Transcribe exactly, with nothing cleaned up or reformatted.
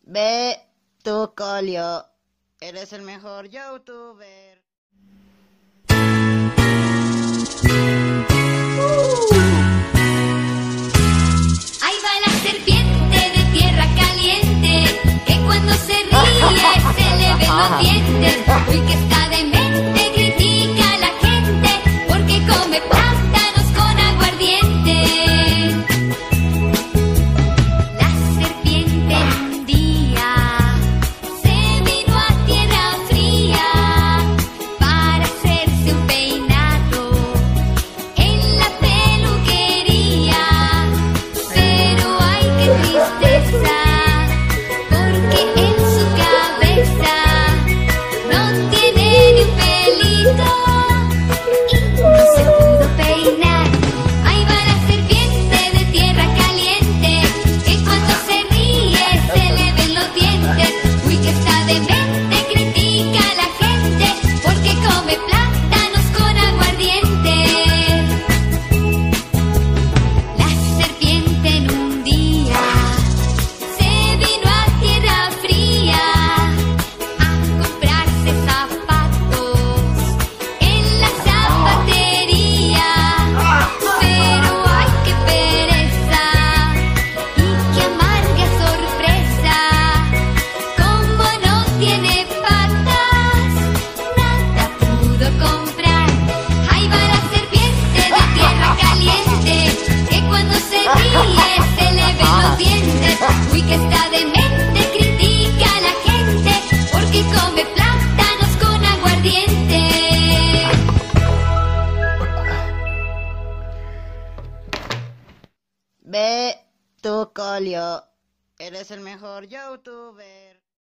Ve tú, Colio. Eres el mejor youtuber. Ahí va la serpiente de tierra caliente, que cuando se ríe se le ven los dientes. Uy, que está demente, critica a la gente, porque come plátanos con aguardiente. La serpiente un día se vino a tierra fría para hacerse un peinado en la peluquería. Pero ay, qué tristeza, porque en su cabeza no tiene ni un pelito y no se pudo peinar. Ahí va la serpiente de tierra caliente, que cuando se ríe se le ven los dientes. Uy, que está demente, critica a la gente, porque come plátanos con aguardiente. La serpiente en un día se vino a tierra fría a comprarse zapatos en la zapatería. Pero ay, qué pereza y qué amarga sorpresa, como no tiene patas, nada pudo comprar. Ahí va la serpiente de tierra caliente, que cuando se ríe se le ven los dientes. Uy, que está demente, critica a la gente, porque come plátanos con aguardiente. Ve tú, Colio. Eres el mejor youtuber.